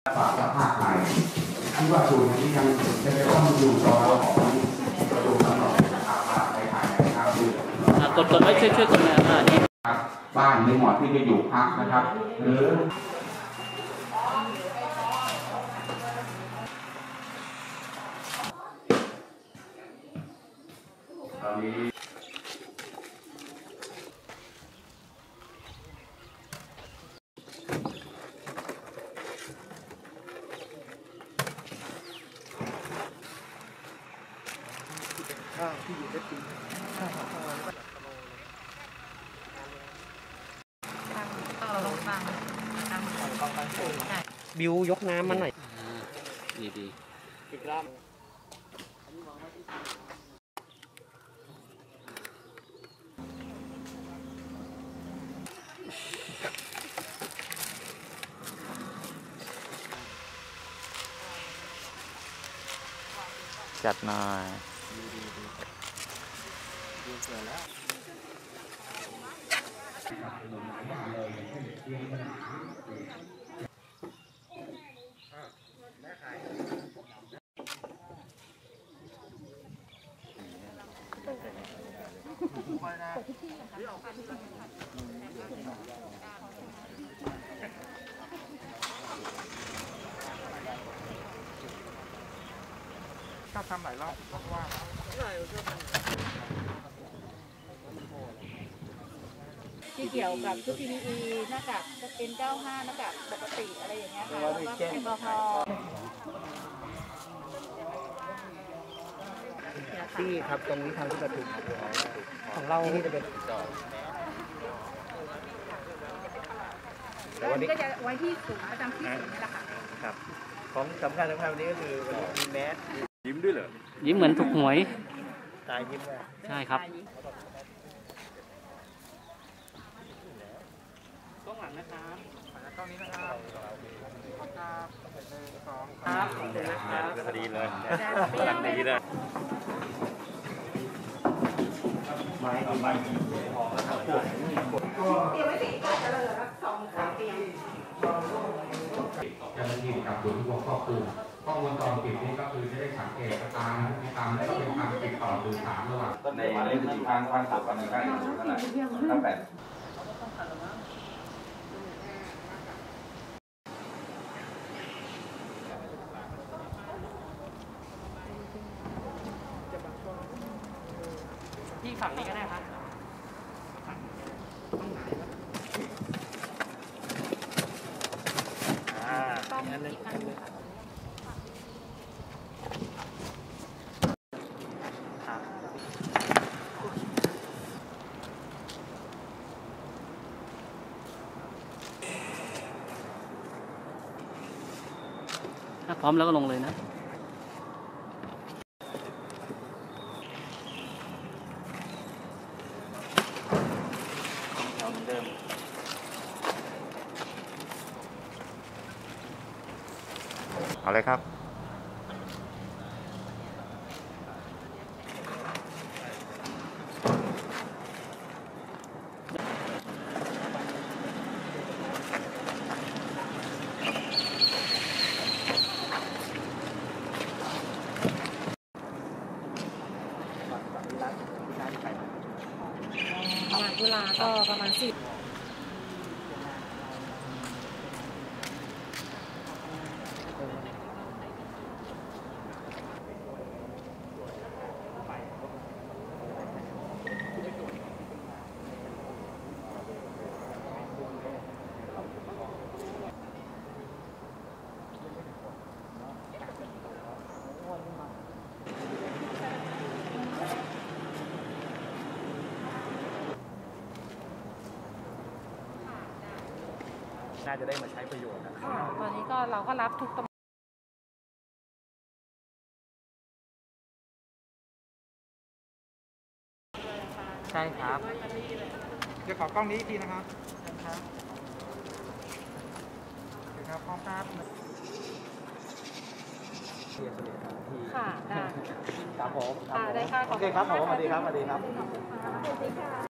ฝากสภาพไหนที่ว่าศูนย์นี้ยังจะต้องอยู่รอของประตูกำหนดนะครับในภายใน5 เดือนกดไว้ช่วยกดนะนี่บ้านในหมอที่จะอยู่พักนะครับหรือตอนนี้ข้าวที่อยู่ได้ปีข้าวบิวยกน้ำมันหน่อยดีอีกรอบจัดหน่อยถ้าทำหลายรอบก็ว่าที่เกี่ยวกับชุด PPE หน้ากากจะเป็น95หน้ากากปกติอะไรอย่างเงี้ยค่ะแล้วก็แอลกอฮอล์ที่ครับตรงนี้ทางที่ประทุมของเราที่จะเป็นแล้วอันนี้ก็จะไว้ที่ศูนย์ประจำที่ศูนย์นี่แหละค่ะครับของสำคัญวันนี้ก็คือมีแมสยิ้มด้วยเหรอยิ้มเหมือนถูกหวยตายยิ้มเลยใช่ครับกล้องหลังนะครับกล้องนี้นะครับครับ1 2 ครับเดี๋ยวนะครับพอดีเลยหลังดีเลยเตรียมไว้สิจะเหลือ2-3 เตียงจะมาอยู่กับศูนย์รวมครอบครัวกล้องวงจรปิดนี่ก็คือจะได้สังเกตตามแล้วก็เป็นการติดต่อสื่อสารระหว่างในทางสถาบันการศึกษาเท่าไหร่ตั้งแต่ที่ฝั่งนี้ก็ได้ครับอันนึงถ้าพร้อมแล้วก็ลงเลยนะเดิมเอาเลยครับเวลาก็ประมาณ10 น่าจะได้มาใช้ประโยชน์นะตอนนี้ก็เราก็รับทุกตำใช่ครับเดี๋ยวขอกล้องนี้อีกทีนะครับครับพร้อมครับค่ะได้ครับผมได้ค่ะโอเคครับผมสวัสดีครับ